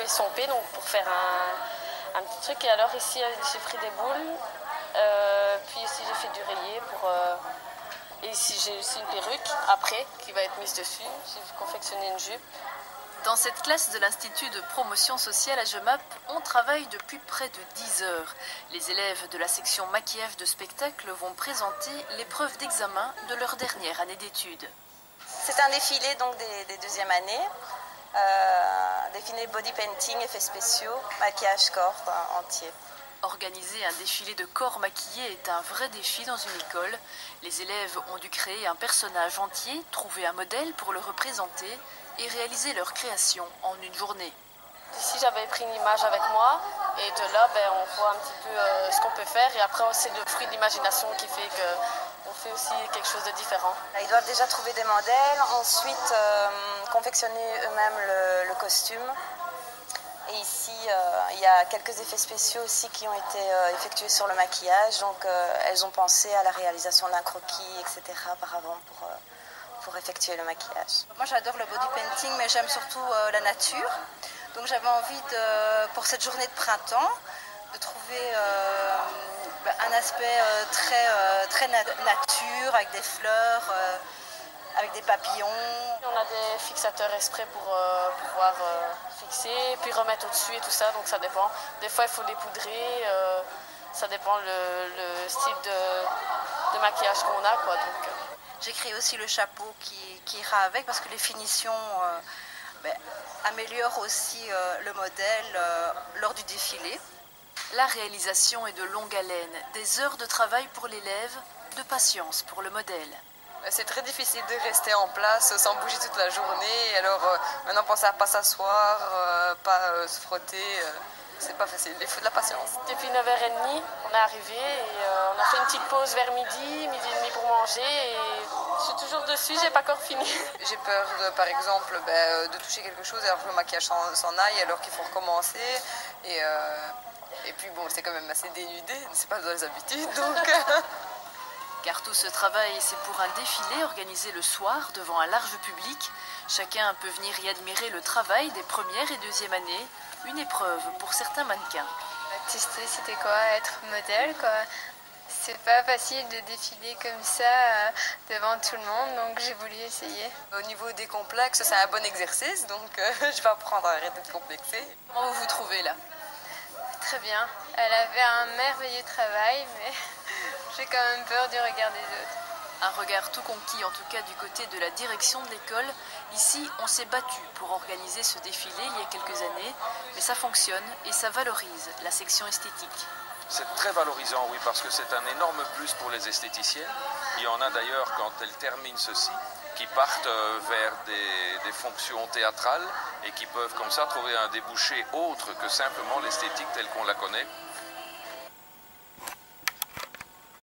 son P, donc pour faire un petit truc. Et alors ici, j'ai pris des boules. Puis ici, j'ai fait du rayé pour... et ici, j'ai aussi une perruque après qui va être mise dessus. J'ai confectionné une jupe. Dans cette classe de l'Institut de promotion sociale à Jemappes, on travaille depuis près de 10 heures. Les élèves de la section maquillage de spectacle vont présenter l'épreuve d'examen de leur dernière année d'études. C'est un défilé donc des deuxièmes années. Défilé body painting, effets spéciaux, maquillage corps entier. Organiser un défilé de corps maquillés est un vrai défi dans une école. Les élèves ont dû créer un personnage entier, trouver un modèle pour le représenter et réaliser leur création en une journée. Ici, j'avais pris une image avec moi et de là, on voit un petit peu ce qu'on peut faire. Et après, c'est le fruit de l'imagination qui fait qu'on fait aussi quelque chose de différent. Ils doivent déjà trouver des modèles, ensuite confectionner eux-mêmes le costume. Et ici, il y a quelques effets spéciaux aussi qui ont été effectués sur le maquillage. Donc, elles ont pensé à la réalisation d'un croquis, etc. auparavant pour effectuer le maquillage. Moi, j'adore le body painting, mais j'aime surtout la nature. Donc, j'avais envie, pour cette journée de printemps, de trouver un aspect très nature, avec des fleurs, avec des papillons. On a des fixateurs exprès pour pouvoir fixer, puis remettre au-dessus et tout ça, donc ça dépend. Des fois, il faut les poudrer, ça dépend le style de maquillage qu'on a, quoi. Donc, j'ai créé aussi le chapeau qui ira avec, parce que les finitions améliorent aussi le modèle lors du défilé. La réalisation est de longue haleine, des heures de travail pour l'élève, de patience pour le modèle. C'est très difficile de rester en place sans bouger toute la journée. Alors maintenant, penser à pas s'asseoir, pas se frotter, c'est pas facile. Il faut de la patience. Depuis 9h30, on est arrivé et on a fait une petite pause vers midi et demi pour manger. Et je suis toujours dessus, j'ai pas encore fini. J'ai peur, par exemple, de toucher quelque chose alors que le maquillage s'en aille, alors qu'il faut recommencer. Et puis bon, c'est quand même assez dénudé, c'est pas dans les habitudes, donc... Car tout ce travail, c'est pour un défilé organisé le soir devant un large public. Chacun peut venir y admirer le travail des premières et deuxièmes années. Une épreuve pour certains mannequins. Tester, c'était quoi? Être modèle, quoi. C'est pas facile de défiler comme ça devant tout le monde, donc j'ai voulu essayer. Au niveau des complexes, c'est un bon exercice, donc je vais apprendre à arrêter de complexer. Comment vous vous trouvez là? Très bien. Elle avait un merveilleux travail, mais j'ai quand même peur du regard des autres. Un regard tout conquis, en tout cas du côté de la direction de l'école. Ici, on s'est battu pour organiser ce défilé il y a quelques années, mais ça fonctionne et ça valorise la section esthétique. C'est très valorisant, oui, parce que c'est un énorme plus pour les esthéticiennes. Il y en a d'ailleurs, quand elles terminent ceci, qui partent vers des fonctions théâtrales et qui peuvent comme ça trouver un débouché autre que simplement l'esthétique telle qu'on la connaît,